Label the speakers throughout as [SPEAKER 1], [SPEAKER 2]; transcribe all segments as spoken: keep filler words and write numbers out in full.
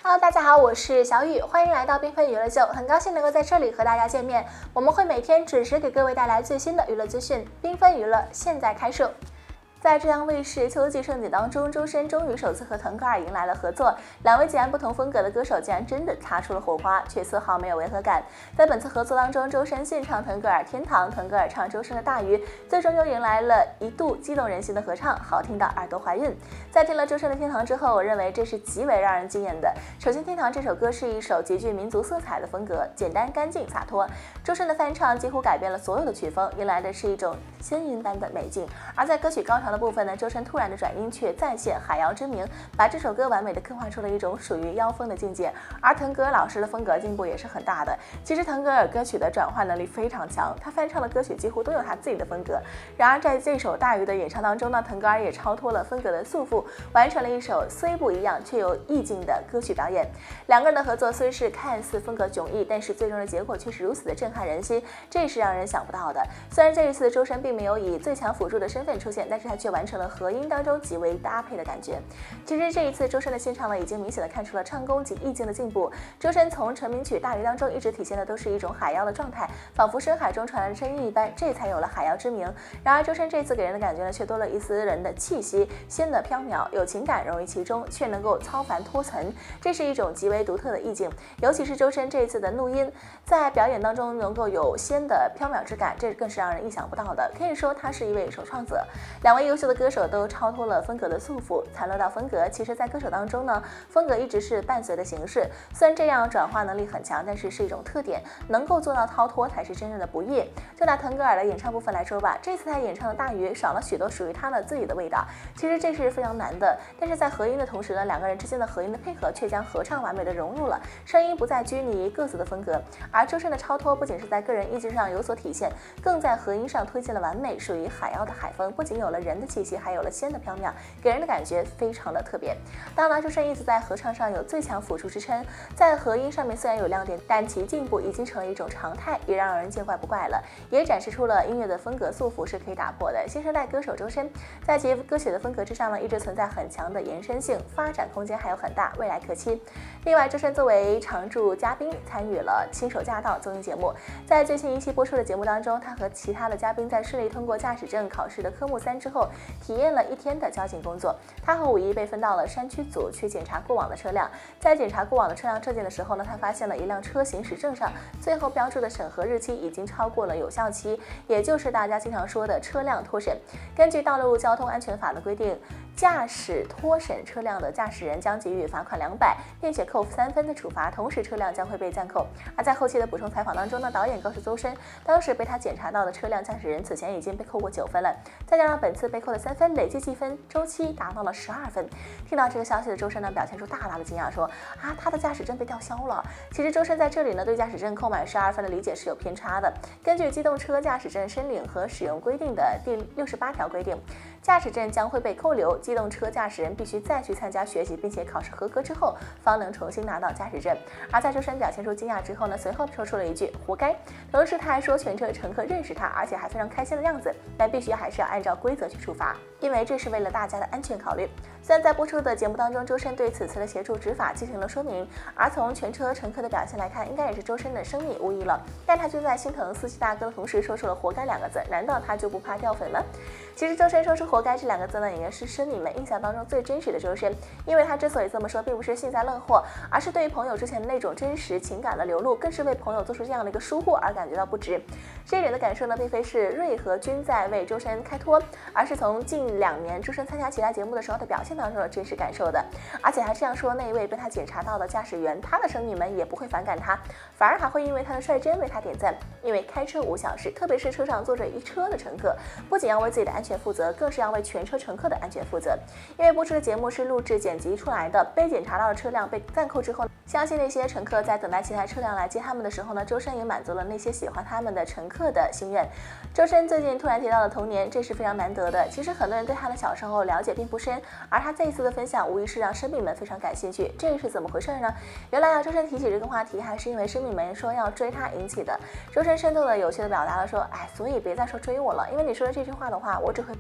[SPEAKER 1] Hello， 大家好，我是小雨，欢迎来到缤纷娱乐秀，很高兴能够在这里和大家见面。我们会每天准时给各位带来最新的娱乐资讯，缤纷娱乐现在开设。在浙江卫视秋季盛典当中，周深终于首次和腾格尔迎来了合作。两位截然不同风格的歌手竟然真的擦出了火花，却丝毫没有违和感。在本次合作当中，周深献唱腾格尔《天堂》，腾格尔唱周深的《大鱼》，最终又迎来了一度激动人心的合唱，好听到耳朵怀孕。在听了周深的《天堂》之后，我认为这是极为让人惊艳的。首先，《天堂》这首歌是一首极具民族色彩的风格，简单、干净、洒脱。周深的翻唱几乎改变了所有的曲风，迎来的是一种仙音般的美境。而在歌曲高潮的部分呢，周深突然的转音却再现海妖之名，把这首歌完美的刻画出了一种属于妖风的境界。而腾格尔老师的风格进步也是很大的。其实腾格尔歌曲的转换能力非常强，他翻唱的歌曲几乎都有他自己的风格。然而在这首《大鱼》的演唱当中呢，腾格尔也超脱了风格的束缚，完成了一首虽不一样却有意境的歌曲表演。两个人的合作虽是看似风格迥异，但是最终的结果却是如此的震撼人心，这是让人想不到的。虽然这一次周深并没有以最强辅助的身份出现，但是他却完成了合音当中极为搭配的感觉。其实这一次周深的献唱呢，已经明显的看出了唱功及意境的进步。周深从成名曲《大鱼》当中一直体现的都是一种海妖的状态，仿佛深海中传来的声音一般，这才有了海妖之名。然而周深这次给人的感觉呢，却多了一丝人的气息，仙的飘渺，有情感融于其中，却能够超凡脱尘，这是一种极为独特的意境。尤其是周深这一次的录音，在表演当中能够有仙的飘渺之感，这更是让人意想不到的。可以说他是一位首创者。两位优秀的歌手都超脱了风格的束缚。谈论到风格，其实在歌手当中呢，风格一直是伴随的形式。虽然这样转化能力很强，但是是一种特点，能够做到超脱才是真正的不易。就拿腾格尔的演唱部分来说吧，这次他演唱的《大鱼》少了许多属于他的自己的味道，其实这是非常难的。但是在合音的同时呢，两个人之间的合音的配合却将合唱完美的融入了，声音不再拘泥于各自的风格。而周深的超脱不仅是在个人意志上有所体现，更在合音上推进了完美，属于海妖的海风，不仅有了人的气息，还有了仙的飘渺，给人的感觉非常的特别。当然，周深一直在合唱上有最强辅助之称，在合音上面虽然有亮点，但其进步已经成了一种常态，也让人见怪不怪了，也展示出了音乐的风格束缚是可以打破的。新生代歌手周深在其歌曲的风格之上呢，一直存在很强的延伸性，发展空间还有很大，未来可期。另外，周深作为常驻嘉宾参与了《亲手驾到》综艺节目，在最新一期播出的节目当中，他和其他的嘉宾在顺利通过驾驶证考试的科目三之后，体验了一天的交警工作。他和五一被分到了山区组去检查过往的车辆，在检查过往的车辆证件的时候呢，他发现了一辆车行驶证上最后标注的审核日期已经超过了有效期，也就是大家经常说的车辆脱审。根据道路交通安全法的规定，驾驶脱审车辆的驾驶人将给予罚款两百，并且扣三分的处罚，同时车辆将会被暂扣。而在后期的补充采访当中呢，导演告诉周深，当时被他检查到的车辆驾驶人此前已经被扣过九分了，再加上本次被扣的三分，累计计分周期达到了十二分。听到这个消息的周深呢，表现出大大的惊讶，说啊，他的驾驶证被吊销了。其实周深在这里呢，对驾驶证扣满十二分的理解是有偏差的。根据机动车驾驶证申领和使用规定的第六十八条规定，驾驶证将会被扣留，机动车驾驶人必须再去参加学习，并且考试合格之后，方能重新拿到驾驶证。而在周深表现出惊讶之后呢，随后说出了一句活该，同时他还说全车乘客认识他，而且还非常开心的样子，但必须还是要按照规则去处罚，因为这是为了大家的安全考虑。虽然在播出的节目当中，周深对此次的协助执法进行了说明，而从全车乘客的表现来看，应该也是周深的生命无疑了，但他却在心疼司机大哥的同时说出了活该两个字，难道他就不怕掉粉吗？其实周深说出活该这两个字呢，应该是生米们印象当中最真实的周深，因为他之所以这么说，并不是幸灾乐祸，而是对于朋友之前的那种真实情感的流露，更是为朋友做出这样的一个疏忽而感觉到不值。这一点的感受呢，并非是瑞和君在为周深开脱，而是从近两年周深参加其他节目的时候的表现当中的真实感受的。而且还这样说，那一位被他检查到的驾驶员，他的生米们也不会反感他，反而还会因为他的率真为他点赞。因为开车无小事，特别是车上坐着一车的乘客，不仅要为自己的安全负责，更是要为全车乘客的安全负责。因为播出的节目是录制剪辑出来的，被检查到的车辆被暂扣之后，相信那些乘客在等待其他车辆来接他们的时候呢，周深也满足了那些喜欢他们的乘客的心愿。周深最近突然提到了童年，这是非常难得的。其实很多人对他的小时候了解并不深，而他这一次的分享无疑是让生命们非常感兴趣。这是怎么回事呢？原来啊，周深提起这个话题，还是因为生命们说要追他引起的。周深生动的有趣的表达了说，哎，所以别再说追我了，因为你说的这句话的话，我只会把你当做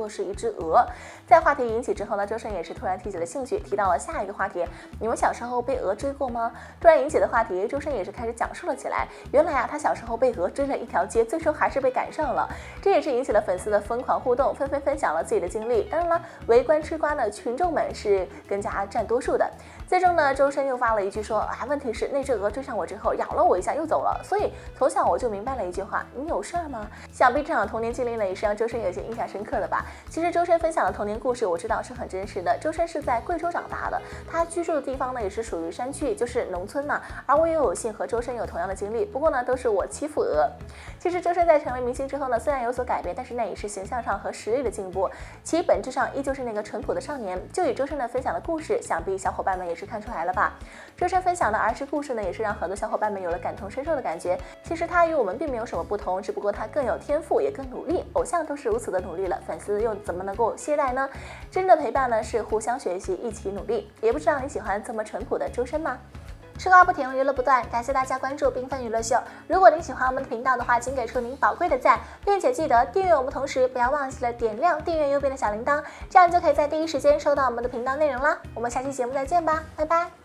[SPEAKER 1] 就是一只鹅。在话题引起之后呢，周深也是突然提起了兴趣，提到了下一个话题：你们小时候被鹅追过吗？突然引起的话题，周深也是开始讲述了起来。原来啊，他小时候被鹅追了一条街，最终还是被赶上了。这也是引起了粉丝的疯狂互动，纷纷分享了自己的经历。当然了，围观吃瓜的群众们是更加占多数的。最终呢，周深又发了一句说啊，问题是那只鹅追上我之后咬了我一下又走了，所以从小我就明白了一句话：你有事儿吗？想必这场童年经历呢，也是让周深有些印象深刻的吧。其实周深分享的童年故事，我知道是很真实的。周深是在贵州长大的，他居住的地方呢也是属于山区，就是农村嘛。而我也有幸和周深有同样的经历，不过呢都是我欺负鹅。其实周深在成为明星之后呢，虽然有所改变，但是那也是形象上和实力的进步，其本质上依旧是那个淳朴的少年。就以周深的分享的故事，想必小伙伴们也是看出来了吧。周深分享的儿时故事呢，也是让很多小伙伴们有了感同身受的感觉。其实他与我们并没有什么不同，只不过他更有天赋，也更努力。偶像都是如此的努力了，粉丝又怎么能够懈怠呢？真正的陪伴呢，是互相学习，一起努力。也不知道你喜欢这么淳朴的周深吗？吃瓜不停，娱乐不断，感谢大家关注缤纷娱乐秀。如果您喜欢我们的频道的话，请给出您宝贵的赞，并且记得订阅我们，同时不要忘记了点亮订阅右边的小铃铛，这样就可以在第一时间收到我们的频道内容啦。我们下期节目再见吧，拜拜。